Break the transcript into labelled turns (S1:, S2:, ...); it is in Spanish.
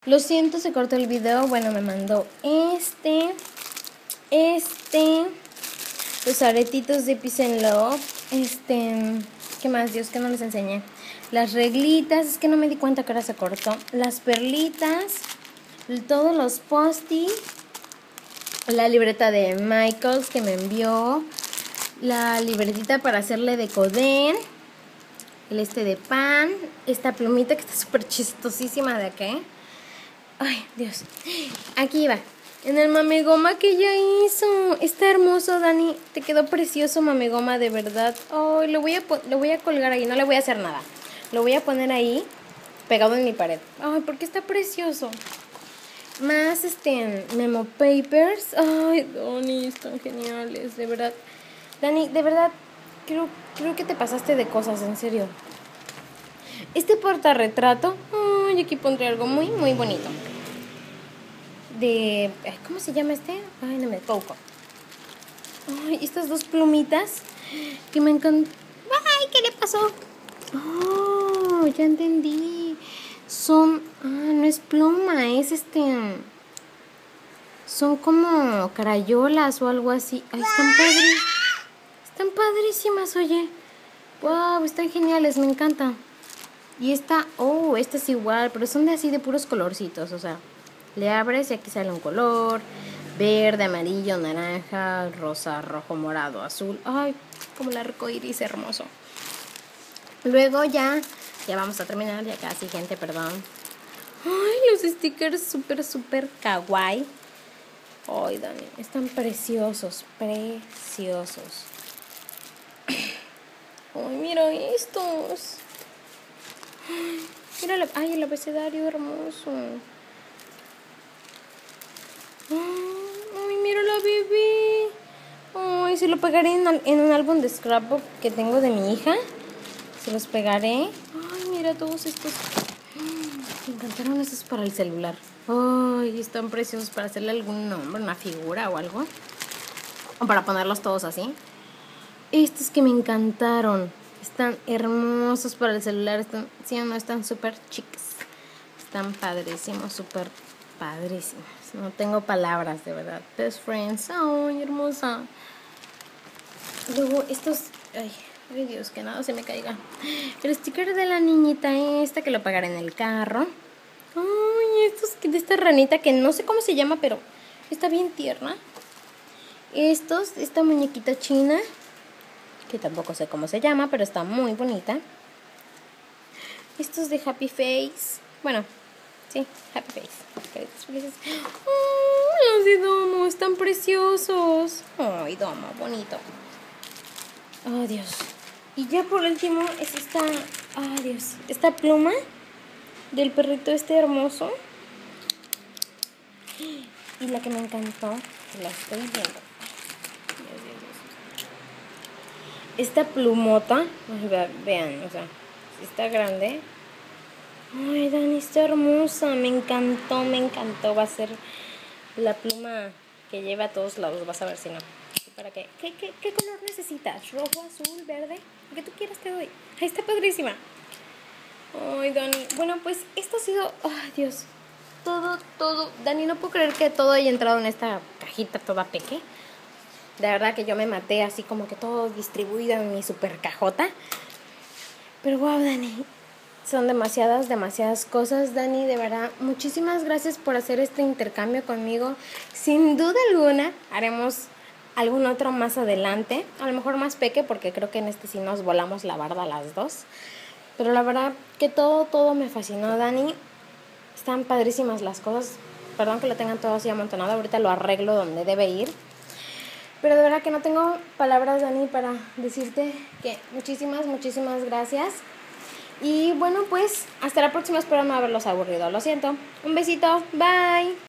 S1: Lo siento, se cortó el video. Bueno, me mandó los aretitos de Peace and Love. ¿Qué más, Dios? Que no les enseñé. Las reglitas, es que no me di cuenta que ahora se cortó. Las perlitas, todos los post-it, la libreta de Michaels que me envió, la libretita para hacerle de Coden, el de pan, esta plumita que está súper chistosísima de acá. Ay, Dios. Aquí va. En el mamegoma que ella hizo. Está hermoso, Dani. Te quedó precioso, mamegoma, de verdad. Ay, lo voy a colgar ahí. No le voy a hacer nada. Lo voy a poner ahí, pegado en mi pared. Ay, porque está precioso. Más, memo papers. Ay, Dani, están geniales, de verdad. Dani, de verdad, creo que te pasaste de cosas, en serio. Este portarretrato, ay, aquí pondré algo muy, muy bonito. ¿Cómo se llama este? Ay, no me Coco. Ay, estas dos plumitas que me encantan. Ay, ¿qué le pasó? Oh, ya entendí. No es pluma, es son como crayolas o algo así. Ay, están padrísimas, oye. Wow, están geniales, me encanta. Y esta es igual, pero son de puros colorcitos, o sea, le abres y aquí sale un color, verde, amarillo, naranja, rosa, rojo, morado, azul. Ay, como el arco iris hermoso. Luego ya vamos a terminar, ya casi, gente, perdón. Ay, los stickers súper kawaii. Ay, Dani, están preciosos. Ay, mira estos. Mira, el abecedario hermoso. Ay, mira la bebé. Ay, se lo pegaré en un álbum de scrapbook que tengo de mi hija. Se los pegaré. Ay, mira todos estos. Me encantaron estos para el celular. Ay, están preciosos para hacerle algún nombre, una figura o algo. O para ponerlos todos así. Estos que me encantaron. Están hermosos para el celular. Están súper chicos. Están padrísimos, súper padrísimos. No tengo palabras, de verdad. Best friends. Ay, hermosa. Luego estos. Ay, Dios, que nada se me caiga. El sticker de la niñita esta que lo pegaré en el carro. Ay, estos de esta ranita que no sé cómo se llama, pero está bien tierna. Esta muñequita china, que tampoco sé cómo se llama, pero está muy bonita. Estos de Happy Face. Bueno, sí, Happy Face. Oh, los de Domo, están preciosos. Ay, Domo, bonito. Oh, Dios. Y ya por último es esta pluma del perrito hermoso. Y la que me encantó, la estoy viendo. Esta plumota, vean, o sea, está grande. Ay, Dani, está hermosa, me encantó. Va a ser la pluma que lleva a todos lados, vas a ver si no. ¿Para qué? ¿Qué color necesitas? ¿Rojo, azul, verde? Lo que tú quieras te doy. Ahí está padrísima. Ay, Dani, bueno, pues esto ha sido, ay, Dios, todo. Dani, no puedo creer que todo haya entrado en esta cajita toda peque. De verdad que yo me maté así como que todo distribuido en mi super cajota. Pero wow, Dani, son demasiadas cosas, Dani, de verdad. Muchísimas gracias por hacer este intercambio conmigo. Sin duda alguna haremos algún otro más adelante. A lo mejor más peque, porque creo que en sí nos volamos la barda las dos. Pero la verdad que todo me fascinó, Dani. Están padrísimas las cosas. Perdón que lo tengan todo así amontonado. Ahorita lo arreglo donde debe ir. Pero de verdad que no tengo palabras, Dani, para decirte que muchísimas gracias. Y bueno, pues hasta la próxima. Espero no haberlos aburrido. Lo siento. Un besito. Bye.